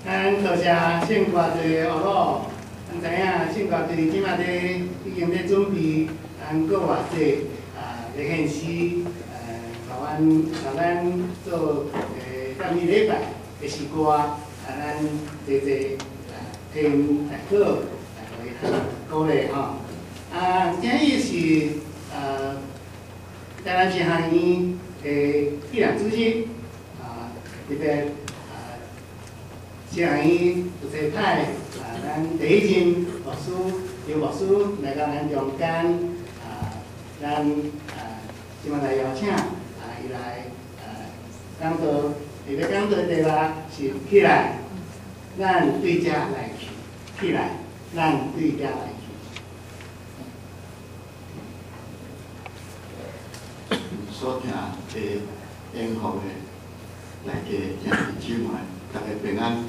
咱多谢县外地学老，咱知影县外地即马咧已经咧准备，咱国外济咧现时甲咱做今日礼拜的诗歌，咱济听大课来鼓励吼。今日是台南市学院的纪念主席特别市学院有些派咱第一任牧师刘牧师来到咱中间咱即马来邀请伊来讲道，伊要讲道的题目是起来，咱对遮来去，起来，咱对遮来去。 所听的音乐的大家兄弟姊妹，大家平安。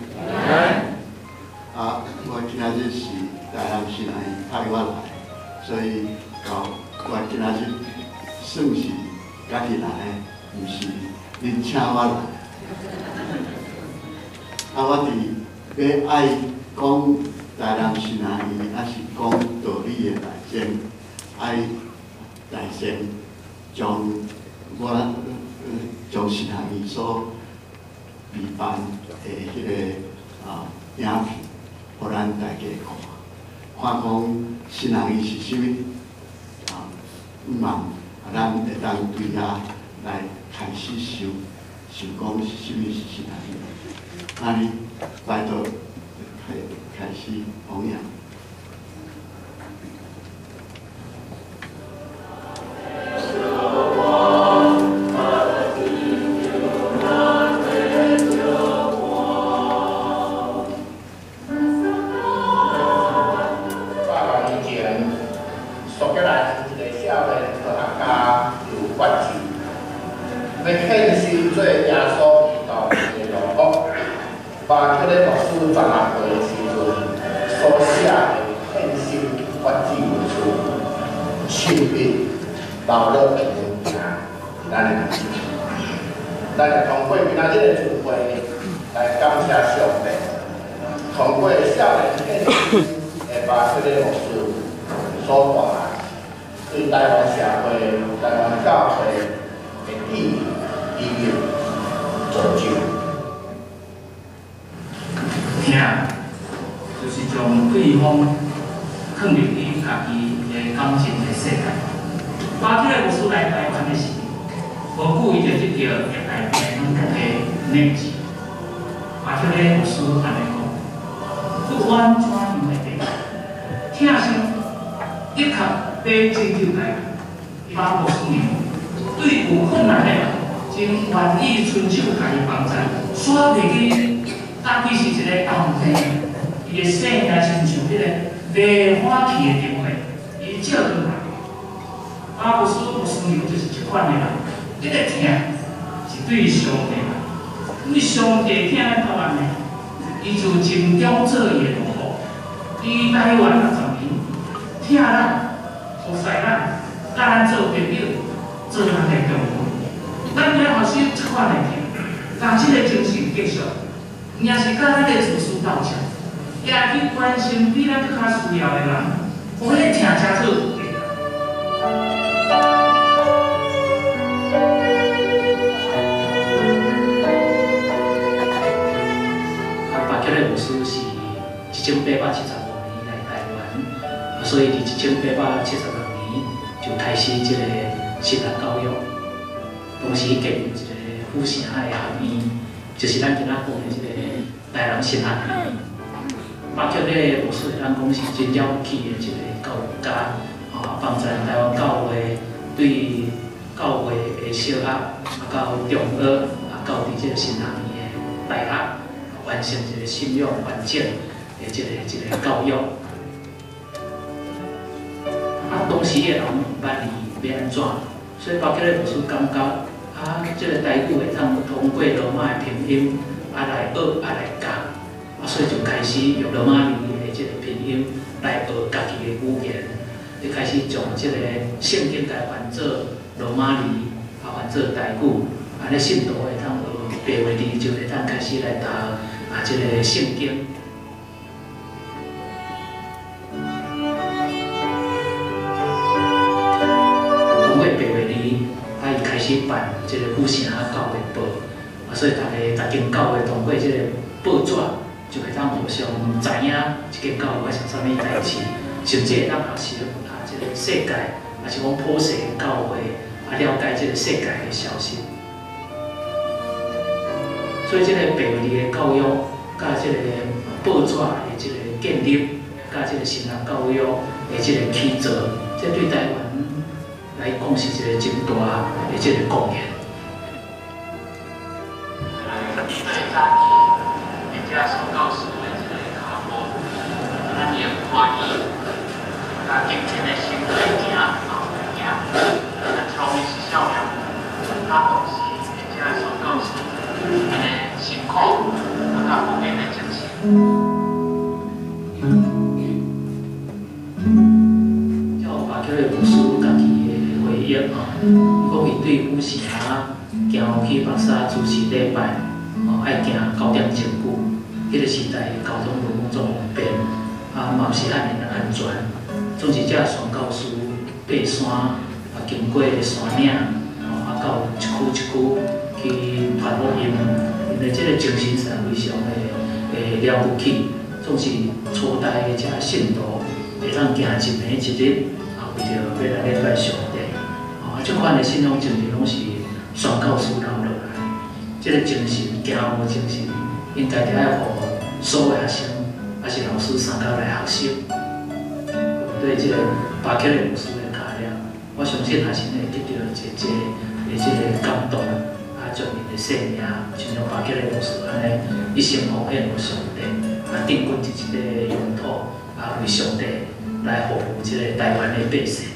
我今仔日是台南市内派我来，所以我今仔日算是家己来的，毋是恁请我来。我伫要爱讲台南市内，还是讲道理的内先，爱内先将将市学院所备办的迄个影片，互咱大家看讲市学院是啥物毋茫咱会当对遐来开始想讲是啥物是市学院，安尼拜托开始弘扬。 咱就通过今仔日的聚会来感谢上帝，通过少年献身会把这个牧师所带对台湾社会、台湾教会的意义、造就。 听，就是将对方放入伊家己的感情的世界。把这个牧师来台湾的时，无久伊就得到一台台湾的内治。把这个牧师安尼讲，不管怎样的地，听声一刻被拯救来，把牧师对有困难的人，真愿意伸手甲伊帮助，煞袂去当伊是一个当地，伊的生命亲像迄个袂欢喜的电话，伊照转来。啊，牧师就是一款的人，一个听是对上帝啦，对上帝听咱台湾的，伊就尽忠做伊的农夫，伫台湾60年，听咱，服侍咱，甲咱做朋友，做咱的丈夫。咱了后生这款的听，把这个精神继续，也是甲咱的自私斗争，也去关心比咱更较需要的人，互迄听清楚。牧师是1875年来台湾，所以伫1876年就开始这个新学教育。同时建立一个复兴海的学院，就是咱今仔讲的这个台南新学院。包括咧牧师咱讲是真了不起的一个教育家，帮助台湾教会对教会的小学到中学，到伫这个新学院的大学。完成一个信仰完整的一个教育。当时的人毋捌伊要安怎，所以包括咧牧师感觉这个台语会通过罗马的拼音来学来教，所以就开始用罗马字的这个拼音来学家己的语言，就开始将这个圣经改换做罗马字，换做台语，咧信徒会通学白话字就会通开始来读。 即个圣经。通过8月2，伊开始办即个古城教会报，所以大间教会通过即个报纸，就会当互相知影即间教会发生啥物代志，甚至会当学习即个世界，也是讲普世教会了解即个世界的消息。所以即个8月2的教育，甲即个报纸的即个建立，甲即个神学教育的即个起造，这对台湾来讲是一个真大的即个贡献。人家所告诉的即个卡波，咱也欢喜，甲敬虔的心来行，行，咱操练是少年，他都是人家所告诉的辛苦，甲奉献的精神。叫巴克的牧师家己的回忆伊讲伊对古城行去目沙主持礼拜，爱行9点钟久。迄个时代交通无讲总方便，嘛毋是遐尔安全。总是遮宣教师爬山，经过山岭，到一区一区去传福音，因为即个精神是非常的了不起。总是初代的遮信徒会当行一暝一日，为着要来礼拜上帝。即款的信仰精神拢是宣教师留落来。即个精神，行路精神，应该着爱互所有学生，也是老师参加来学习。对即个巴克的牧师的教练，我相信学生会得到即个感动，将因的生命，亲像巴克的牧师安尼，一生奉献予上帝，定根伫即个用土，为上帝来服务即个台湾的百姓。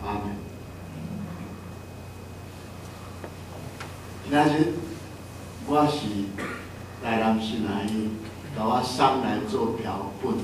阿门。今仔日我是台南新来伊，甲我送来做标本。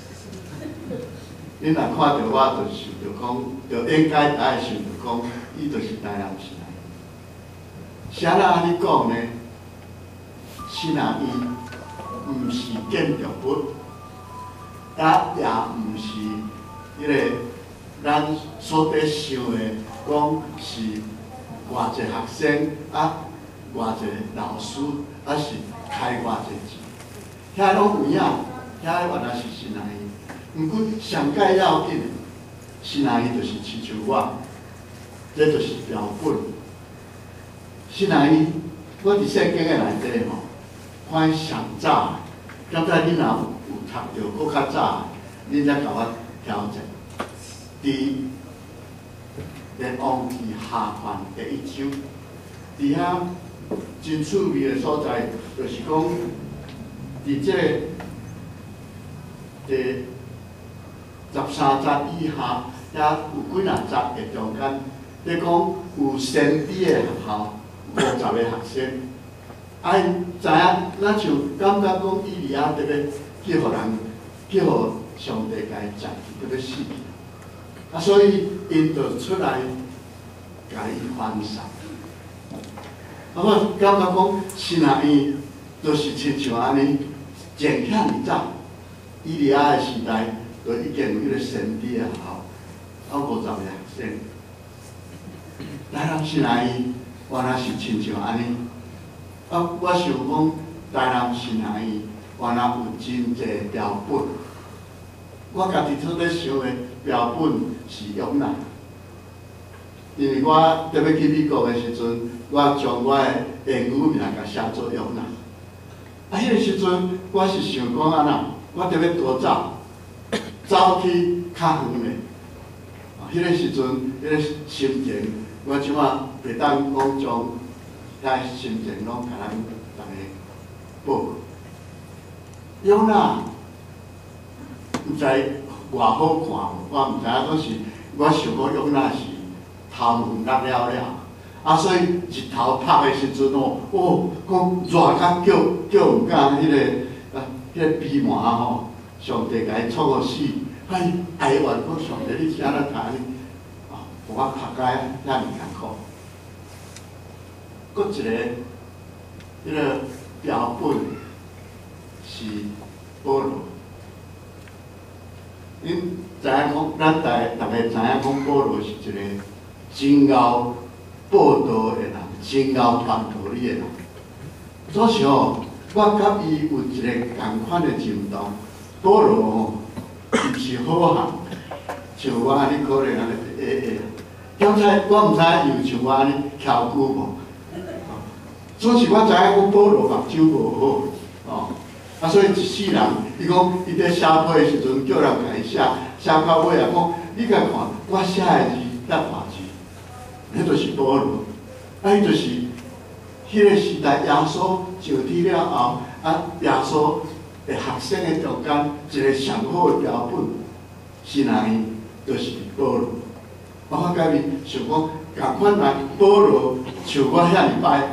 恁若看到我，就想着讲，就应该爱想着讲，伊就是台南新来伊。啥人安尼讲呢？新来伊毋是建筑物，也毋是迄个咱所伫想的，讲是偌济学生偌济老师，是开偌济钱，遐拢有影，遐原来是新来伊。毋过上界要紧的，新来伊就是亲像我，这就是标本。新来伊，我伫圣经的内底吼，看上早，刚才恁若有读着搁较早，恁才甲我挑战。伫列王记下卷第1章，伫遐真趣味的所在，就是讲伫这第13节以下，遐有几啊节的中间，咧讲有先知的学校50个学生，知影，咱就感觉讲以利亚特别去互人，去互上帝甲伊占去，特别死去，所以因就出来甲伊翻送。我感觉讲新来伊就是亲像安尼，前遐尔早，以利亚的时代。就已经有迄个先知的学校，50个学生。台南新来伊原来是亲像安尼。我想讲，台南新来伊原来有真侪标本。我家己做咧想的标本是约拿，因为我特别去美国的时阵，我将我的英语名甲写做约拿。迄个时阵，我是想讲安那，我特别多走。走去较远的，迄个时阵，迄个心情，我即马袂当讲将遐心情拢甲咱逐个报。约拿，毋知偌好看无？我毋知影，拢是我想讲约拿是头毛落了了，所以日头晒的时阵讲热叫毋敢迄个鼻毛吼。上帝甲伊创个死，哀怨讲上帝，你是安怎谈呢？互我拍解遐尔艰苦。搁一个，迄个标本是保罗。恁知影讲，咱逐个知影讲，保罗是一个真敖报道的人，真敖传道理的人。做时吼，我甲伊有一个共款的认同。保罗吼，伊是好汉，像我安尼可能安尼刚才我毋知伊有像我安尼翘骨无？总是我知影讲保罗目睭无好，所以一世人，伊讲伊咧写批的时阵，叫人甲伊写到尾啊，讲你甲看，我写的字才大字，迄就是保罗，伊就是迄个时代耶稣上天了后，耶稣。学生的中间，一个上好的标本，新来伊就是保罗。我甲伊想讲，共款来保罗像我遐尔歹，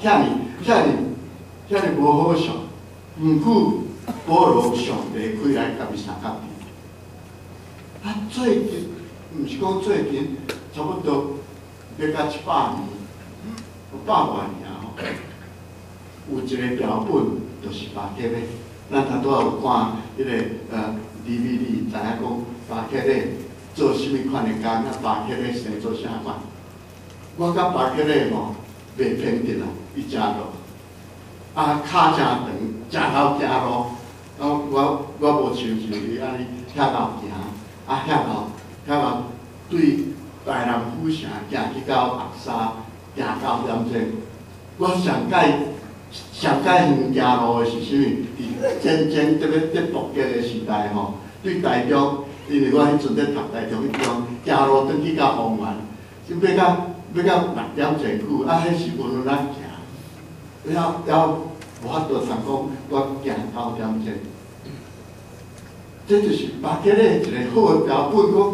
遐尔无好相，毋过保罗上帝开来甲伊相合的。最近毋是讲最近，差不多要到100年，100多年吼，有一个标本就是巴结的。咱头拄仔有看迄个DVD， 知影讲巴克勒做啥物款的工，巴克勒生做啥款？我甲巴克勒吼袂偏得啦，伊真路，骹真长，真好行路。我无像伊安尼遐老行，遐老对台南府城行去到白沙，行9点钟。我上界远行路的是啥物？真特别在独立的时代吼，对台中，因为我迄阵咧读台中迄中，行路转去到丰原，就要到6点前久，迄是稳咱行，了无法度通讲我行9点钟，这就是巴结勒一个好的标本，讲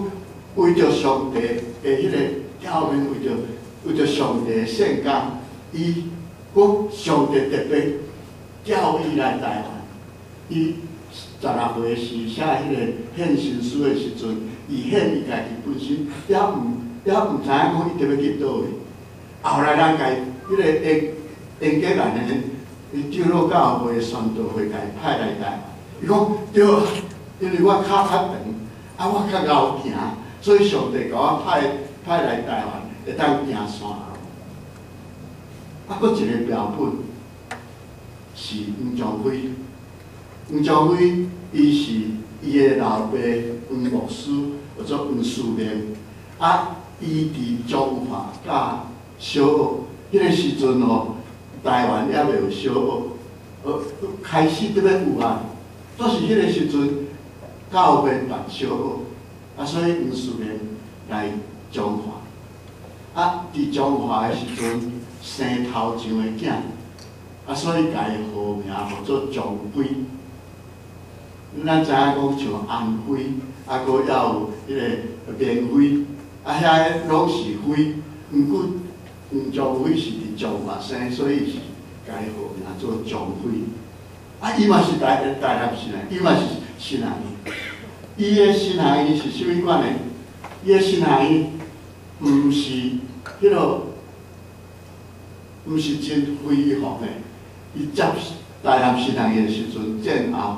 为着上帝的迄个表面，为着上帝的圣感，伊讲上帝特别叫伊来台湾。伊16岁时写迄个献身书的时阵，伊献伊家己本身也毋知影讲伊特别去倒位。后来人家迄个英格兰的长老教会的宣道会家派来台湾，伊讲对，因为我脚较长，我较敖行，所以上帝甲我派来台湾，会当行山路。佫一个标本是黄仲辉，黄仲辉伊是伊的老爸黄牧师，或者黄书念，伊伫中华甲小学迄个时阵吼，台湾还未有小学，开始伫要有啊，都是迄个时阵教会办小学，所以黄书念来中华，伫中华的时阵生头上的囝，所以家己号名号做仲辉。咱知影讲像安徽，佫还有迄个绵辉，遐拢是辉。毋过黄仲辉是伫中华生，所以是家己号名做仲辉。伊嘛是台南新来，伊嘛是新来。伊的新来是啥物款呢？伊的新来毋是迄落，毋是真辉煌的。伊接台南新来的时阵战后。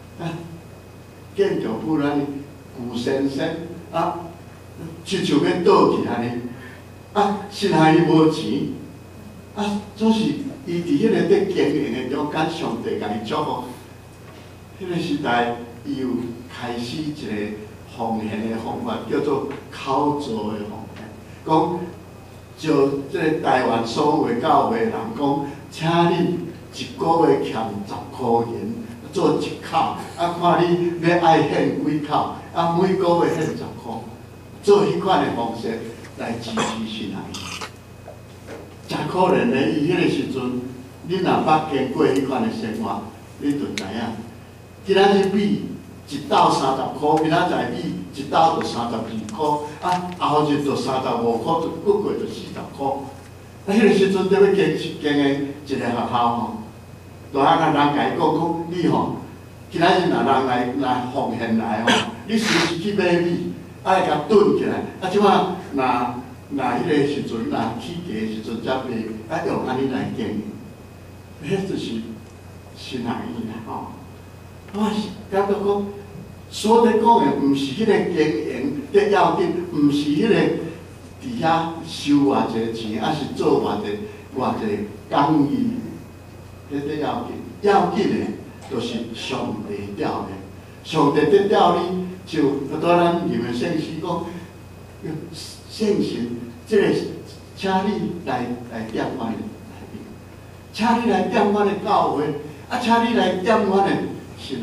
建筑部咱古先生亲像要倒去安尼，新来伊无钱，总是伊伫迄个咧经营的中间，上帝甲伊祝福。迄个时代，伊有开始一个奉献的方法，叫做口做的奉献。讲就即个台湾所有教会人讲，请恁一个月欠10块银。做一口，看你要爱献几口，每个月献10块，做迄款的方式来支持新来。真可怜的，伊迄个时阵，你若捌经过迄款的生活，你就知影。今仔日米一斗30块，明仔载米一斗就32块，后日就35块，就过过就40块。迄个时阵，在要经营一个学校吼。大汉人家讲，你吼，今仔日若人来奉献来吼，你随时去买米，爱甲囤起来。即摆若迄个时阵，若起价的时阵才卖，用安尼来经营，迄就是新来意啦吼。我是感觉讲，所咧讲的，毋是迄个经营的要紧，毋是迄个伫遐收偌济钱，是做偌济公益。迄个要紧的，就是上帝调的。上帝在调你，就拄咱入的圣诗讲，圣神，即个，请你来点我的内面，请你来点我的教会，请你来点我的心内。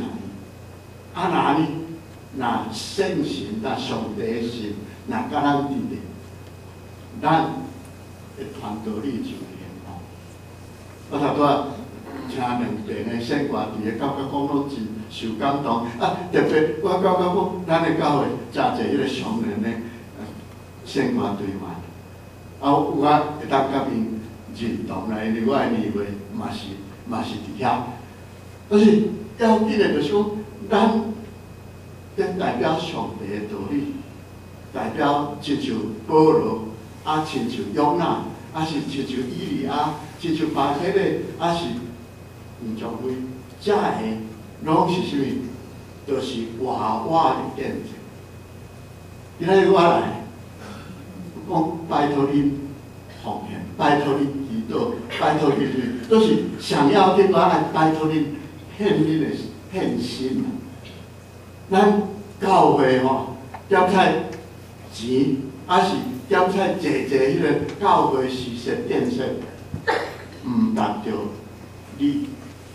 若圣神，若上帝的神，若甲咱伫咧，咱会传道理就会好。我头拄仔。听两遍的圣歌，伫个教教讲拢真受感动。特别我感觉讲，咱的教会真侪迄个上人的圣歌对话，我会当甲因认同啦，因为我的年岁嘛是伫遐。但是要紧的就是讲，咱在代表上帝的道理，代表亲像保罗，亲像约拿，是亲像以利亚，亲像巴西的，是。黄仲辉，遮个拢是啥物？就是活的见证。今仔日我来讲，拜托恁奉献，拜托恁祈祷，拜托恁，都是想要的，我来拜托恁献恁的献心。咱教会吼，点菜钱，是点菜坐迄个教会事实建设，毋达着你。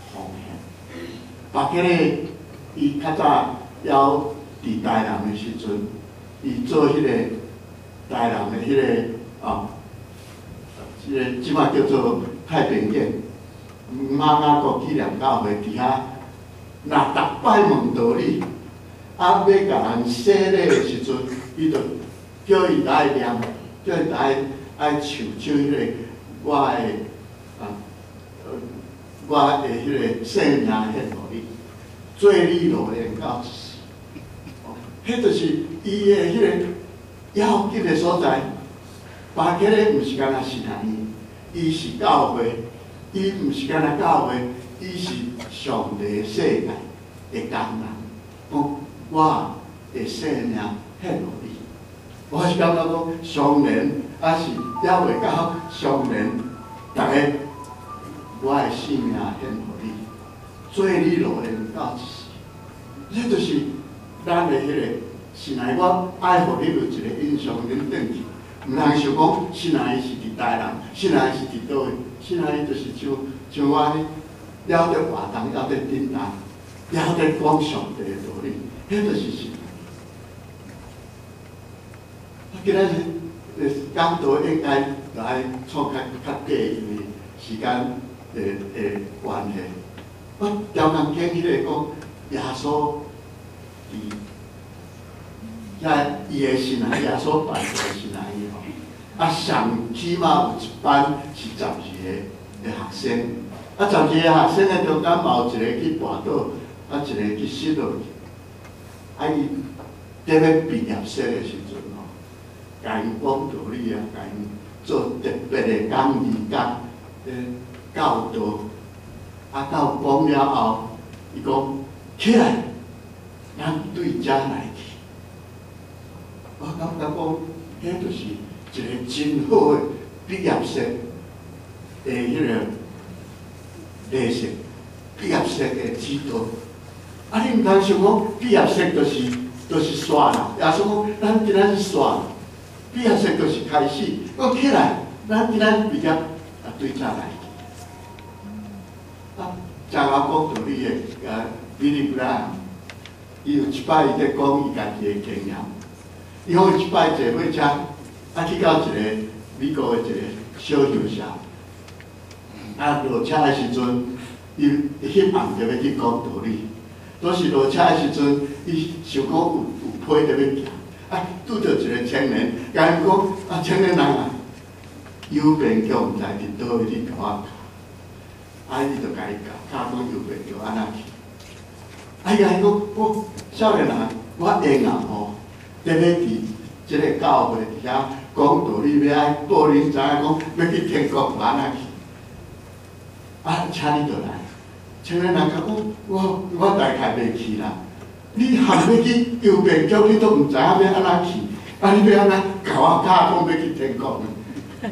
别个咧，伊较早还伫台南的时阵，伊做迄个台南的迄个即个即摆叫做太平间，妈妈国纪念教会伫遐，若逐摆问道理，要甲人洗礼的时阵，伊伊就叫伊来念，叫伊来爱唱迄个我的我的迄个生命献互你，做你路缘到一世。迄就是伊的迄个要紧的所在。巴结的毋是干那是安尼，伊是教会，伊毋是干那教会，伊是上帝世界的工人。我的生命献互你，我是感觉讲上人，还是还袂到上人，大家我的生命献互你，做你路缘到一世。这就是咱的迄个，是来我爱互你有一个印象，恁转去。毋通想讲，新来伊是伫台南，新来伊是伫倒位，新来伊就是像我呢，了得活动，了得叮当，了得讲上帝的道理，迄就是新来。今仔日讲道应该来创较短，因为时间的关系。我调工经迄个讲，耶稣伊的新来，耶稣办的新来伊吼，上起码有一班是12个学生，12个学生的中间嘛有一个去跋倒，一个去失落去。伊伫要毕业式的时阵吼，甲因讲道理啊，甲因做特别的讲义讲教导，到讲了后，伊讲起来，咱对遮来去。我感觉讲，迄就是一个真好的毕业式的迄个礼式，毕业式的指导。你毋通想讲毕业式就是煞啦，耶稣讲咱今仔是煞，毕业式就是开始。我起来，咱今仔毕业对遮来去。正我讲道理的比利布兰，伊有一摆伊在讲伊家己的经验。伊讲伊一摆坐火车，去到一个美国的一个小乡下，落车的时阵，伊翕暗着要去讲道理。都是落车的时阵，伊想讲有批着要行，拄着一个青年，甲伊讲青年人啊，邮便局毋知伫倒位，你甲我教。伊就甲伊教讲邮便局安怎去。伊甲伊讲，少年人，我闲啊吼。伫咧伫即个教会底下讲道理，要爱报恁知影讲要去天国安怎去？请你倒来。青年人甲讲，我大概袂去啦。你含要去邮便局，你都毋知影要安怎去，你要安怎甲我教讲要去天国呢？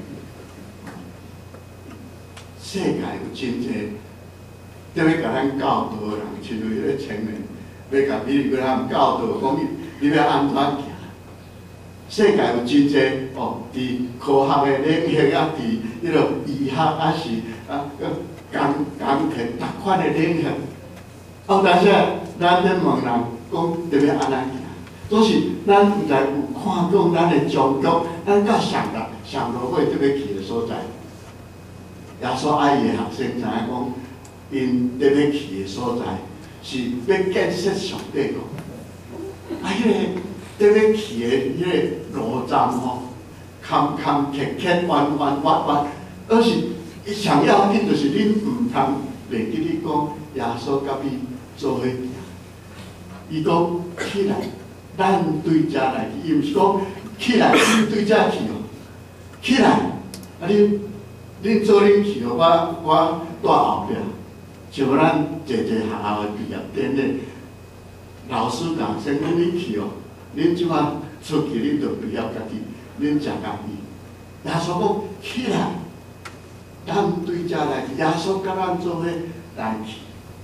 世界有真济，要甲咱教导的人，亲像迄个青年，要甲比如讲教导讲你要安怎行？世界有真济伫科学的领域伫迄落医学是工程逐款的领域。但是咱咧问人讲要安怎行，总是咱毋知有看讲咱的终局，咱到上落尾要去的所在。耶稣爱伊的学生知影讲，因要去的所在是要建设上帝国。迄个要去的迄个路站吼，坎坷坷、弯弯，而是上要紧就是恁毋通袂记你讲耶稣甲你做伙行。伊讲起来，咱对遮来去，伊毋是讲起来对遮去哦，起来恁做恁去哦，我带后壁，像咱坐学校的毕业典礼，老师讲先讲恁去哦。恁即摆出去，恁就不要家己，恁食家己。耶稣讲起来，咱对遮来去。耶稣甲咱做伙来去。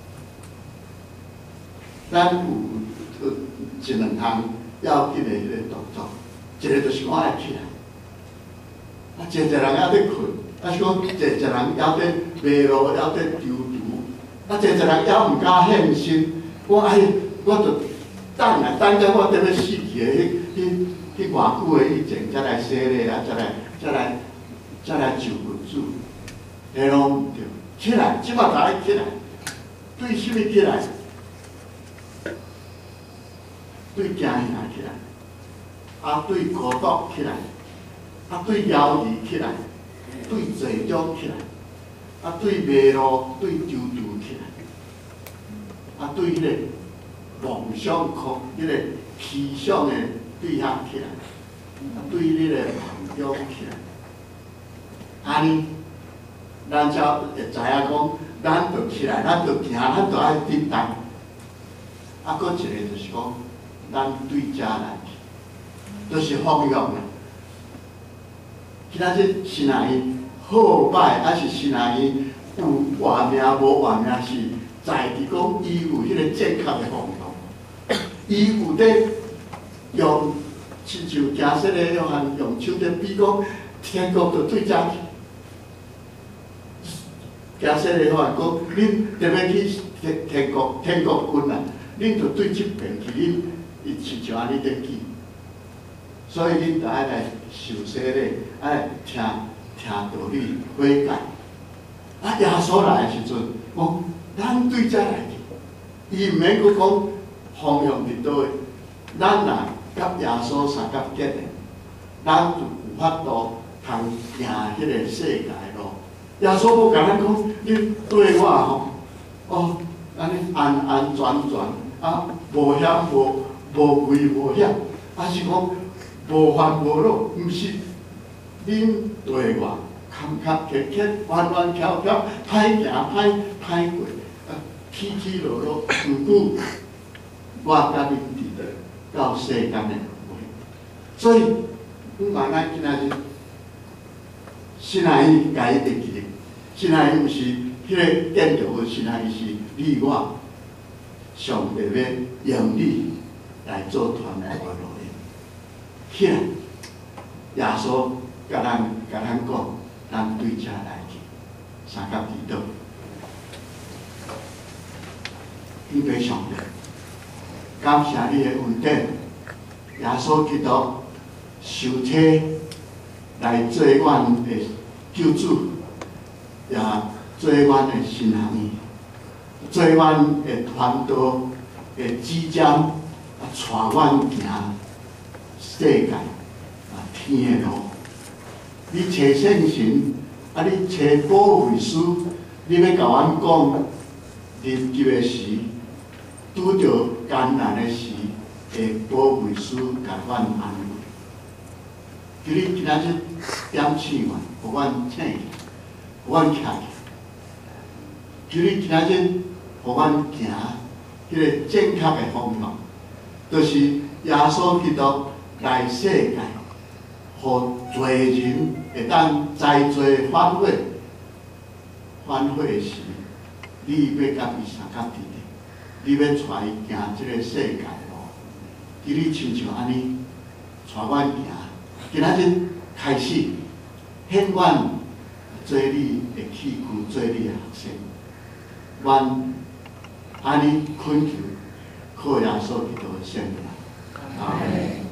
咱有一两项要紧的迄个动作，一个就是我爱起来。一人还在困，是讲一人还在迷路，还在踌躇，一人还毋敢现身。我就。等到我要死去的迄偌久的以前，才来洗礼啊，才来就佛主，迄拢毋对。起来，即摆就爱起来，对什么起来？对惊吓起来。 对孤独起来，对夭寿起来，对罪恶起来，对迷路、对纠缠起来，对迄个梦想、迄个理想的对象起来，对迄个梦想起来，安尼，咱才会知影讲，咱着起来，咱着行，咱着爱振动。搁一个就是讲，咱对遮来去，就是福用啦。今仔日是哪伊好歹，还是是哪伊有活命无活命，是在于讲伊有迄个正确的方向，伊有咧用，亲像假设咧用手咧比讲，天国就对遮去。假设咧讲，恁特别去天国军啊，恁就对即边去，恁亲像安尼咧去。所以恁着爱来受洗咧，爱来听道理悔改。耶稣来的时阵，讲咱对遮来去，伊毋免佫讲方向伫倒位，咱若甲耶稣相结结的，咱就有法度通行迄个世界的路。耶稣无甲咱讲，你对我吼，安尼安安全全无险无危无险，是讲。无烦无恼，毋是恁对我坎坎坷坷、弯弯翘翘、歹行歹过，起起落落，毋过我甲恁伫到世间的路。所以，不管咱今仔日，新来伊家己记得，新来伊毋是迄个建造的，新来伊是你我，上帝要用你来做传播的路。起来，耶稣甲咱讲，咱对遮来去，三甲祈祷。敬拜上帝，感谢你的恩典，耶稣基督受体来做阮的救主，也做阮的新人，做阮的传道的指针，带阮行。世界天的路，你找圣神，你找保惠师，你要甲阮讲，临急的时，拄着艰难的时，会保惠师甲阮安慰。求你今仔日点醒阮，互阮醒起，互阮徛起。求你今仔日互阮行迄个正确的方向，就是耶稣基督。来世界，互罪人会当栽罪反悔，反悔时，你要甲伊相甲伫咧，你要带伊行即个世界路，伫你亲像安尼带阮行，今仔日开始，显阮做你的器具，做你的学生，阮安尼恳求，靠耶稣基督的圣名，阿门。